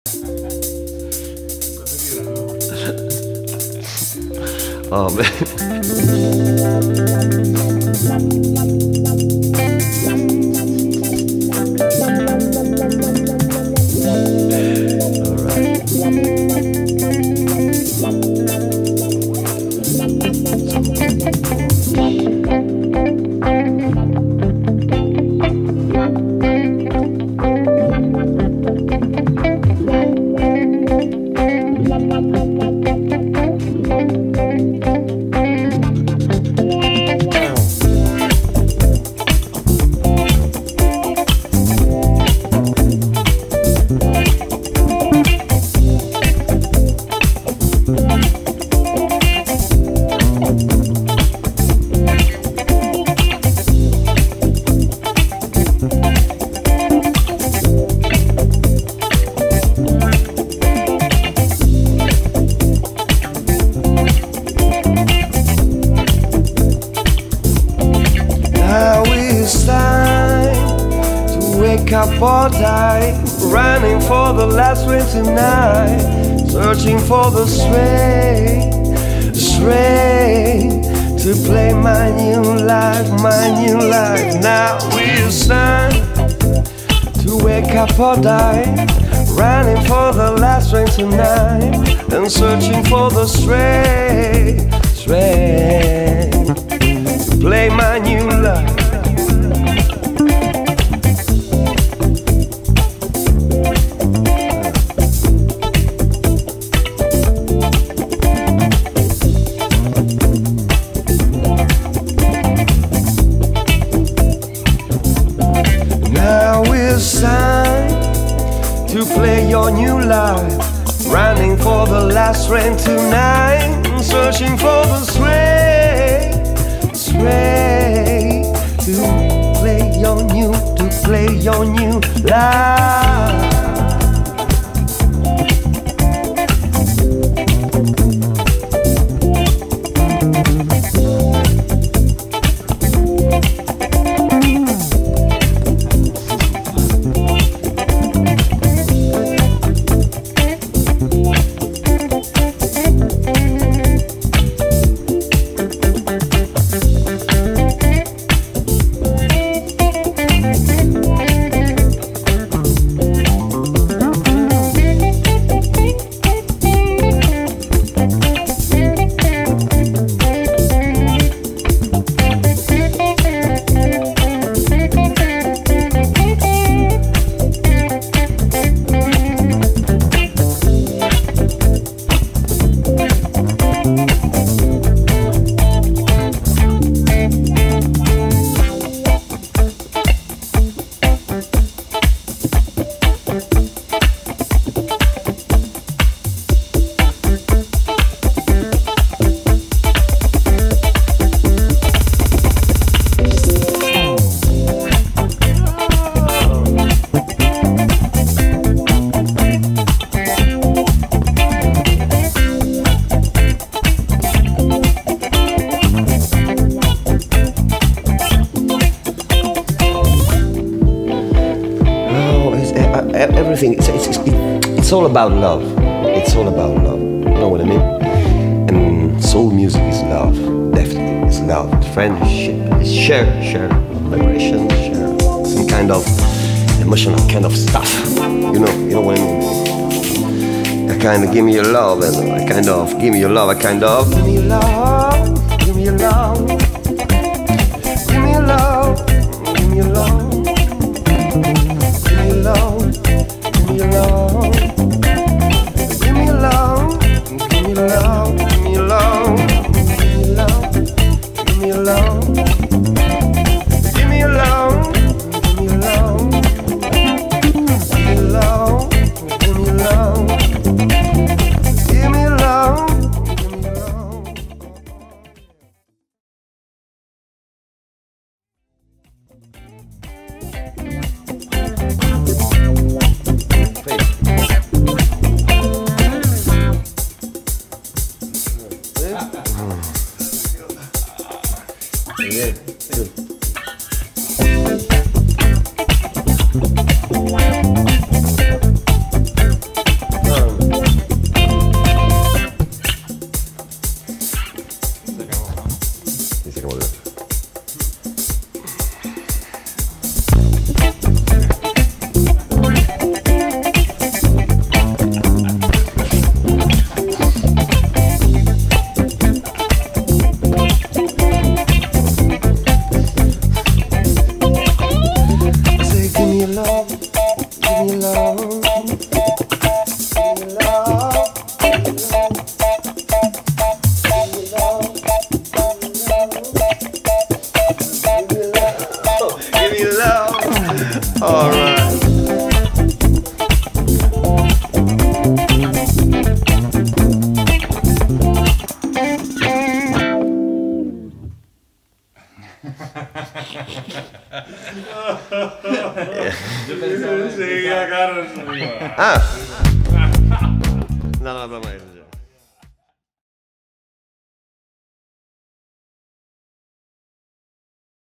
Oh man. Up all night, running for the last train tonight, searching for the stray to play my new life, my new life. Now it's time to wake up all night, running for the last train tonight, and searching for the stray to play my new life. Time to play your new life, running for the last train tonight, searching for the stray to play your new life. Everything, it's all about love. It's all about love. You know what I mean? And soul music is love. Definitely, it's love. Friendship. It's share vibration, share some kind of emotional kind of stuff. You know what I mean? I kind of give me your love, and I kind of give me your love. I kind of give me your love, give me your love, give me your love, give me your love, give me your love. Give me love, give me love, give me love, give me love, give me love, give me love, give me love, give me love, give me love, give me love, give me love. Ah! No, no, no, no.